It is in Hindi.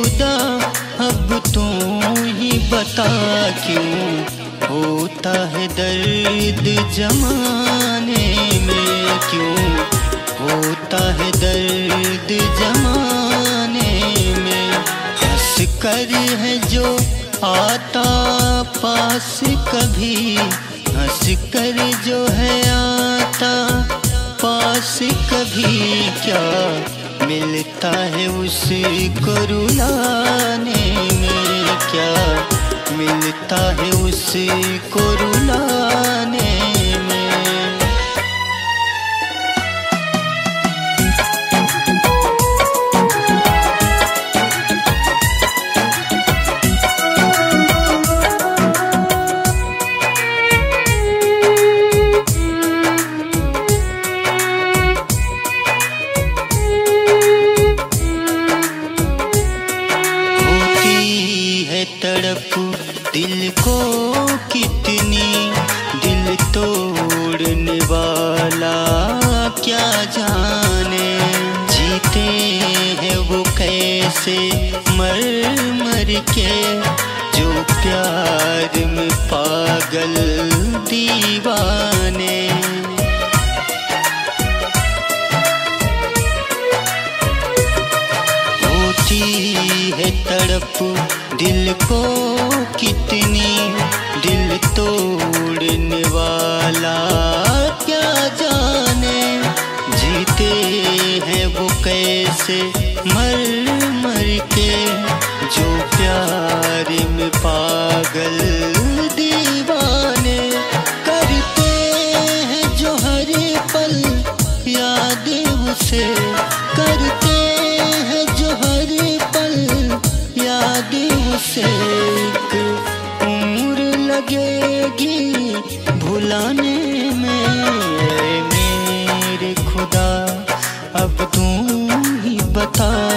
खुदा अब तू ही बता क्यों होता है दर्द जमाने में, क्यों होता है दर्द जमाने में। हंस कर है जो आता पास कभी, हंस कर जो है आता पास कभी, क्या मिलता है उसको रुलाने में, क्या मिलता है उसको रुलाने में। तड़प दिल को कितनी, दिल तोड़ने वाला क्या जाने। जीते हैं वो कैसे मर मर के, जो प्यार में पागल दीवाने। होती है तड़प दिल को कितनी, दिल तोड़ने वाला क्या जाने। जीते हैं वो कैसे मर मर के, जो प्यार में पागल दीवाने। करते हैं जो हर पल याद उसे, करते हैं जो हर पल याद उसे। एक उम्र लगेगी भुलाने में, मेरे खुदा अब तू ही बता